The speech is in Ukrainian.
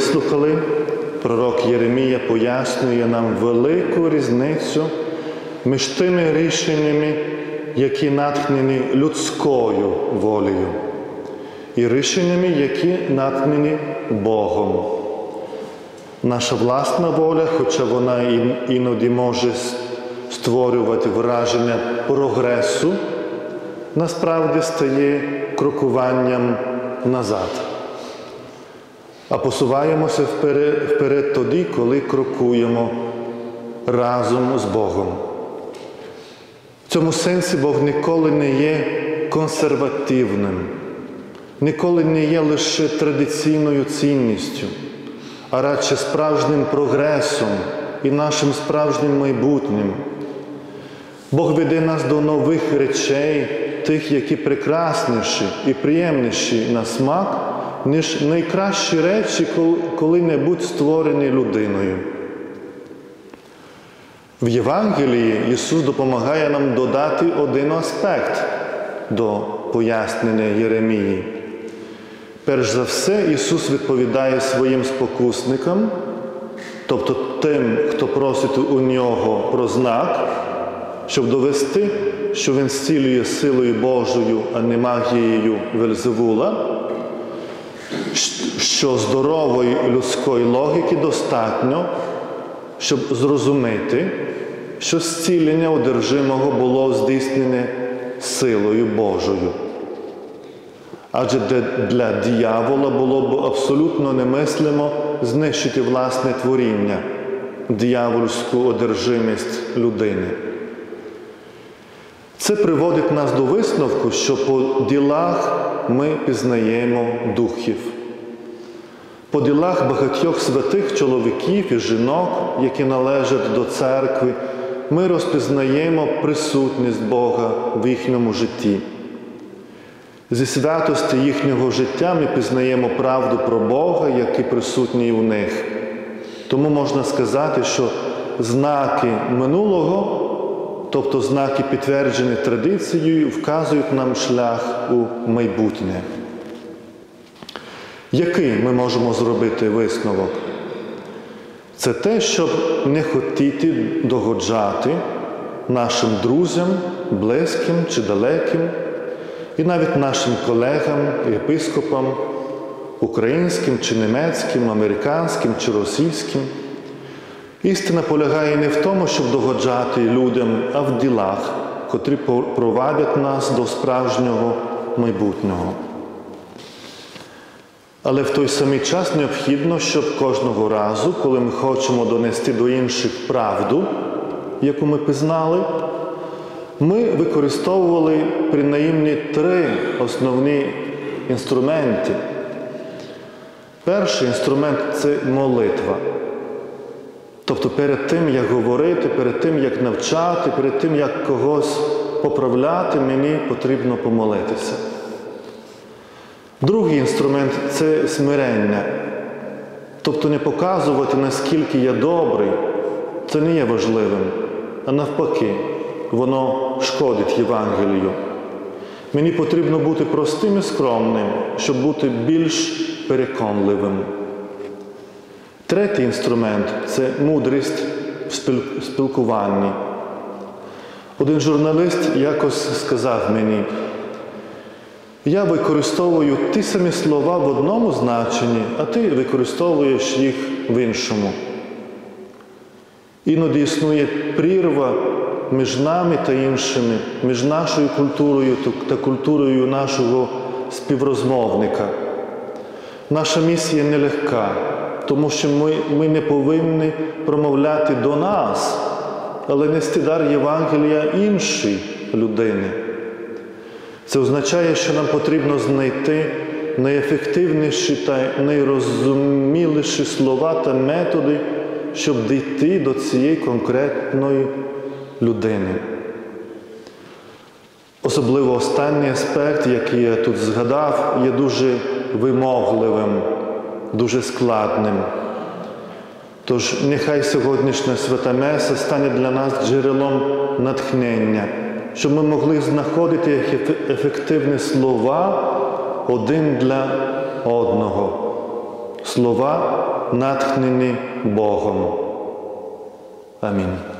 вислухали, пророк Єремія пояснює нам велику різницю між тими рішеннями, які натхнені людською волею, і рішеннями, які натхнені Богом. Наша власна воля, хоча вона іноді може створювати враження прогресу, насправді стає крокуванням назад. А посуваємося вперед тоді, коли крокуємо разом з Богом. В цьому сенсі Бог ніколи не є консервативним, ніколи не є лише традиційною цінністю, а радше справжнім прогресом і нашим справжнім майбутнім. Бог веде нас до нових речей, тих, які прекрасніші і приємніші на смак, ніж найкращі речі, коли-небудь створені людиною. В Євангелії Ісус допомагає нам додати один аспект до пояснення Єремії. Перш за все, Ісус відповідає своїм спокусникам, тобто тим, хто просить у Нього про знак, щоб довести, що Він зцілює силою Божою, а не магією Вельзевула, що здорової людської логіки достатньо, щоб зрозуміти, що зцілення одержимого було здійснене силою Божою. Адже для диявола було б абсолютно немислимо знищити власне творіння, диявольську одержимість людини. Це приводить нас до висновку, що по ділах ми пізнаємо духів. По ділах багатьох святих чоловіків і жінок, які належать до церкви, ми розпізнаємо присутність Бога в їхньому житті. Зі святості їхнього життя ми пізнаємо правду про Бога, який присутній у них. Тому можна сказати, що знаки минулого, тобто знаки, підтверджені традицією, вказують нам шлях у майбутнє. Який ми можемо зробити висновок? Це те, щоб не хотіти догоджати нашим друзям, близьким чи далеким, і навіть нашим колегам, єпископам, українським чи німецьким, американським чи російським. Істина полягає не в тому, щоб догоджати людям, а в ділах, котрі провадять нас до справжнього майбутнього. Але в той самий час необхідно, щоб кожного разу, коли ми хочемо донести до інших правду, яку ми пізнали, ми використовували принаймні 3 основні інструменти. Перший інструмент – це молитва. Тобто перед тим, як говорити, перед тим, як навчати, перед тим, як когось поправляти, мені потрібно помолитися. Другий інструмент – це смирення. Тобто не показувати, наскільки я добрий, це не є важливим, а навпаки, воно шкодить Євангелію. Мені потрібно бути простим і скромним, щоб бути більш переконливим. Третій інструмент – це мудрість в спілкуванні. Один журналіст якось сказав мені: я використовую ті самі слова в одному значенні, а ти використовуєш їх в іншому. Іноді існує прірва між нами та іншими, між нашою культурою та культурою нашого співрозмовника. Наша місія нелегка, тому що ми не повинні промовляти до нас, але нести дар Євангелія іншій людині. Це означає, що нам потрібно знайти найефективніші та найрозуміліші слова та методи, щоб дійти до цієї конкретної людини. Особливо останній аспект, який я тут згадав, є дуже вимогливим, дуже складним. Тож нехай сьогоднішня Свята Меса стане для нас джерелом натхнення, щоб ми могли знаходити ефективні слова один для одного. Слова, натхнені Богом. Амінь.